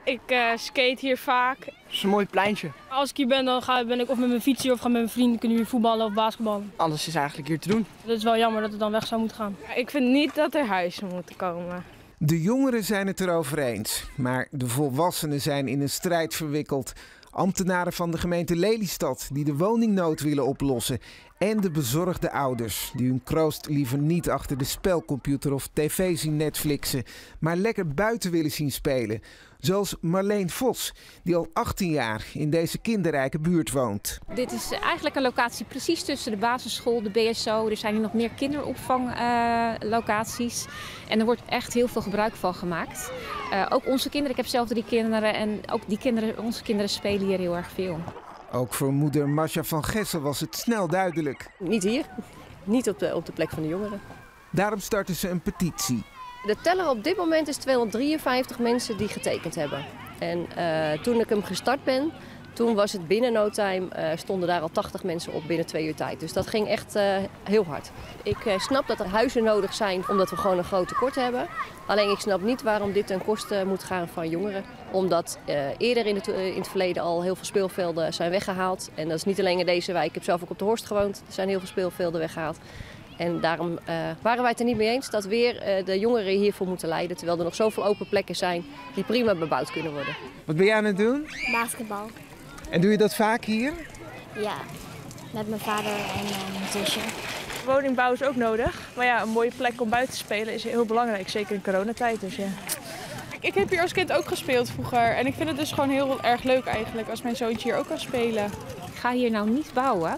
Ik skate hier vaak. Het is een mooi pleintje. Als ik hier ben, dan ben ik of met mijn fietsje of ga met mijn vrienden kunnen hier voetballen of basketballen. Alles is eigenlijk hier te doen. Het is wel jammer dat het dan weg zou moeten gaan. Ik vind niet dat er huizen moeten komen. De jongeren zijn het erover eens, maar de volwassenen zijn in een strijd verwikkeld. Ambtenaren van de gemeente Lelystad die de woningnood willen oplossen. En de bezorgde ouders die hun kroost liever niet achter de spelcomputer of tv zien Netflixen, maar lekker buiten willen zien spelen. Zoals Marleen Vos, die al 18 jaar in deze kinderrijke buurt woont. Dit is eigenlijk een locatie precies tussen de basisschool, de BSO. Er zijn hier nog meer kinderopvanglocaties. En er wordt echt heel veel gebruik van gemaakt. Ook onze kinderen, ik heb zelf 3 kinderen en ook die kinderen, onze kinderen spelen hier heel erg veel. Ook voor moeder Masha van Gessel was het snel duidelijk. Niet hier, niet op de plek van de jongeren. Daarom starten ze een petitie. De teller op dit moment is 253 mensen die getekend hebben. En toen ik hem gestart ben, toen was het binnen no time, stonden daar al 80 mensen op binnen 2 uur tijd. Dus dat ging echt heel hard. Ik snap dat er huizen nodig zijn omdat we gewoon een groot tekort hebben. Alleen ik snap niet waarom dit ten koste moet gaan van jongeren. Omdat eerder in het verleden al heel veel speelvelden zijn weggehaald. En dat is niet alleen in deze wijk. Ik heb zelf ook op de Horst gewoond. Er zijn heel veel speelvelden weggehaald. En daarom waren wij het er niet mee eens dat weer de jongeren hiervoor moeten lijden. Terwijl er nog zoveel open plekken zijn die prima bebouwd kunnen worden. Wat ben jij aan het doen? Basketbal. En doe je dat vaak hier? Ja, met mijn vader en mijn zusje. Woningbouw is ook nodig. Maar ja, een mooie plek om buiten te spelen is heel belangrijk. Zeker in coronatijd dus ja. Ik heb hier als kind ook gespeeld vroeger. En ik vind het dus gewoon heel erg leuk eigenlijk als mijn zoontje hier ook kan spelen. Ik ga hier nou niet bouwen.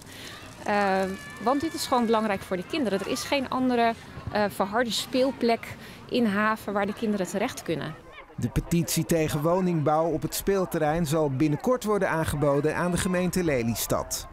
Want dit is gewoon belangrijk voor de kinderen. Er is geen andere verharde speelplek in Haven waar de kinderen terecht kunnen. De petitie tegen woningbouw op het speelterrein zal binnenkort worden aangeboden aan de gemeente Lelystad.